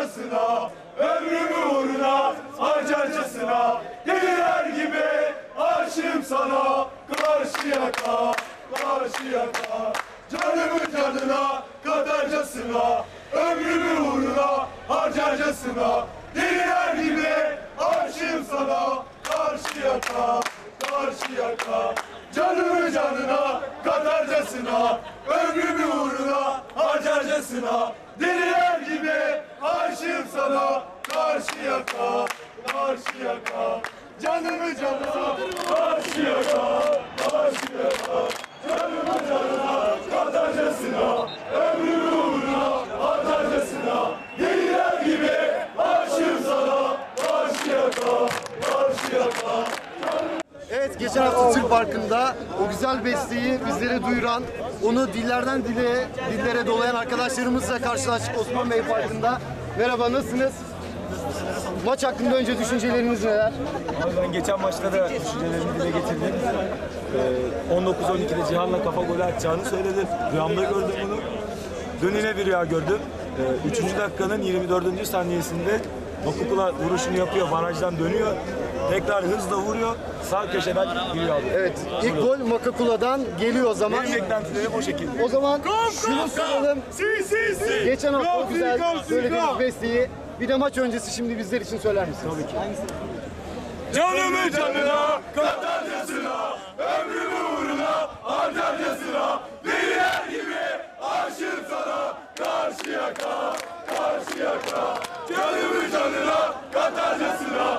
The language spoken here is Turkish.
katarcasına, ömrümü uğruna harcarcasına, deliler gibi aşığım sana, karşı yaka, karşı yaka. Canımı canına katarcasına, ömrümü uğruna harcarcasına, deliler gibi aşığım sana, karşı yaka, karşı yaka. Canımı canına katarcasına, ömrümü uğruna harcarcasına, deliler gibi aşığım sana, karşı yaka, karşı yaka. Canımı canına karşı yaka, karşı yaka. Canımı canına katarcasına, ömrümü uğruna harcarcasına, deliler gibi aşığım sana, karşı yaka, karşı yaka. Evet, geçen hafta Türk Parkı'nda o güzel besteyi bizlere duyuran, onu dillerden dillere dolayan arkadaşlarımızla karşılaştık Osman Bey Parkı'nda. Merhaba, nasılsınız? Maç hakkında önce düşünceleriniz neler? Ben geçen maçta da düşüncelerimi dile getirdim. 19-12'de Cihan'la kafa golü atacağını söyledi. Rüyamda gördüm bunu. Dün yine bir rüya gördüm. 3. dakikanın 24. saniyesinde Makukula vuruşunu yapıyor, barajdan dönüyor. Tekrar hızla vuruyor, sağ köşeden giriyor. Evet, ilk gol Makakula'dan geliyor o zaman. Benim beklentilerim o şekilde. O zaman şunu soralım. Geçen hafta o güzel söylediğiniz besteyi bir de maç öncesi şimdi bizler için söyler misiniz? Tabii ki. Canımı canına katarcasına, ömrümü uğruna harcarcasına, deliler gibi aşığım sana, karşı yaka, karşı yaka. Canımı canına katarcasına,